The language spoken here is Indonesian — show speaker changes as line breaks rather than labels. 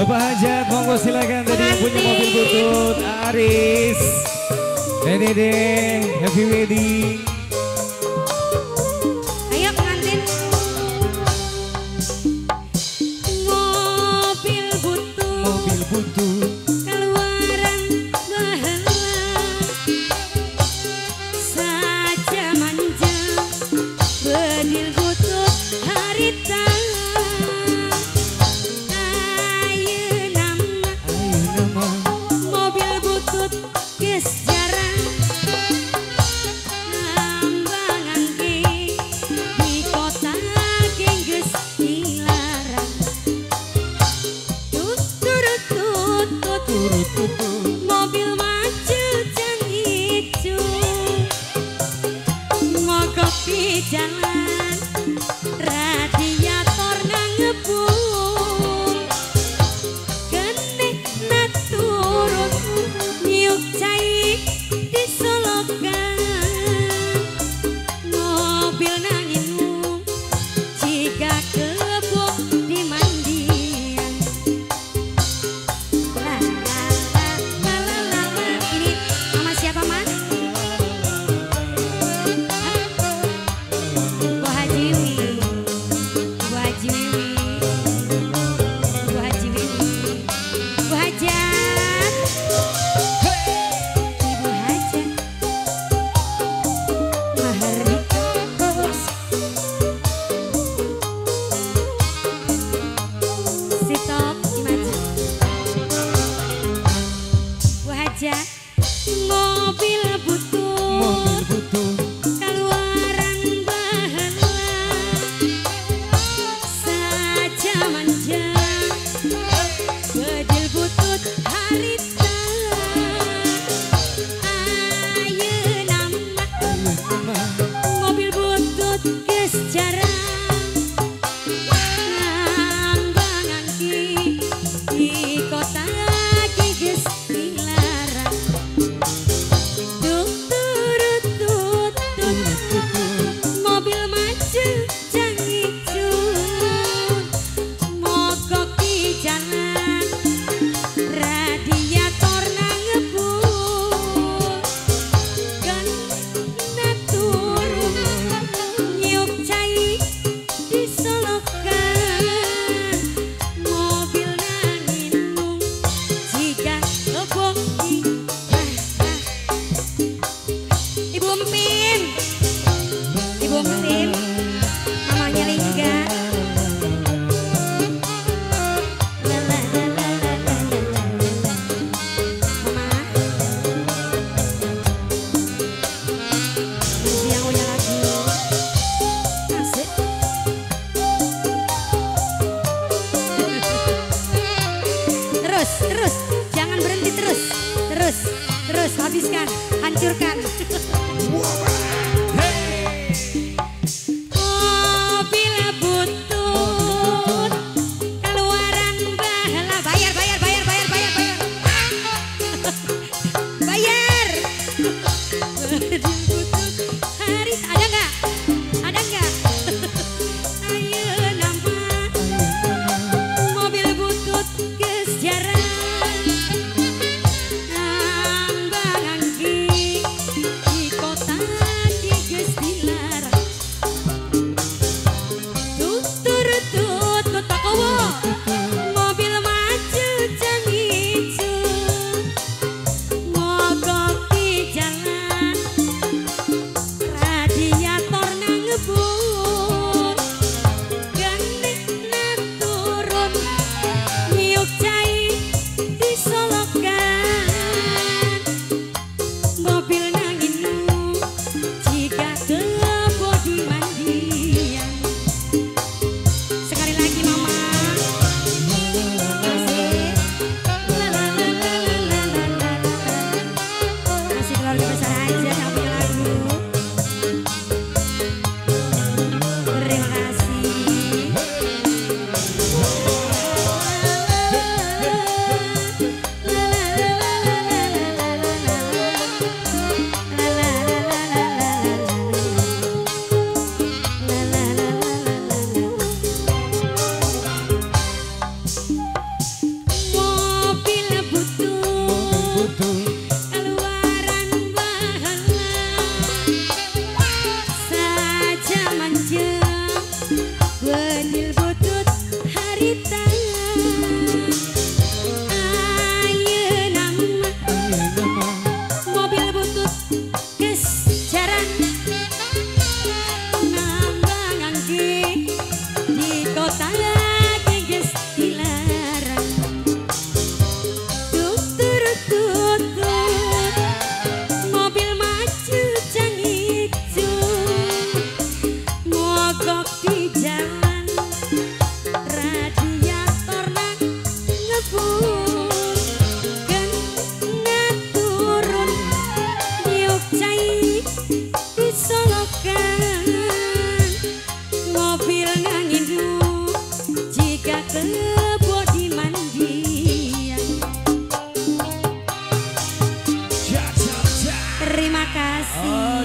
Bapak Hajat, monggo silakan tadi yang punya mobil butut Aris. Dede, happy wedding.
Ayo pengantin. Mobil butut keluaran bahala saja manja bedil butut harita. Mobil butut geus jarang ngambangan ke di kota geus dilarang. Tut mobil maju jang ijo mogok di jalan radiator nang ngebul turun niuk cai disolokan mobil nanginmu jika kebuk di mandian. La la la la la la la. Ini mama siapa mas? Bu Haji Wiwi, Bu Haji Wiwi, Bu Haji Wiwi, Bu Hajat. Ibu Hajat Mahardika Stop dimaju. Bu Hajat mobil butut keluaran bahala saja manja bedil butut harita. Mobil butut geus jarang ngambangan di kota geus dilarang. Tut mobil maju jang ijo mogok di jalan radiator nang ngebul kena turun nyiuk cai disolokan mobil nanginmu jika kebok di Ibu Empin, Ibu Empin, mamanya Lingga. La la la la la la la la la. Mama, yang punya lagu asik. Terus, jangan berhenti terus, habiskan, hancurkan. Mobil butut keluaran bahala bayar. Bedil butut haris ada nggak? Ayo nama mobil butut geus jarang ngambangan di kota tepuk tangan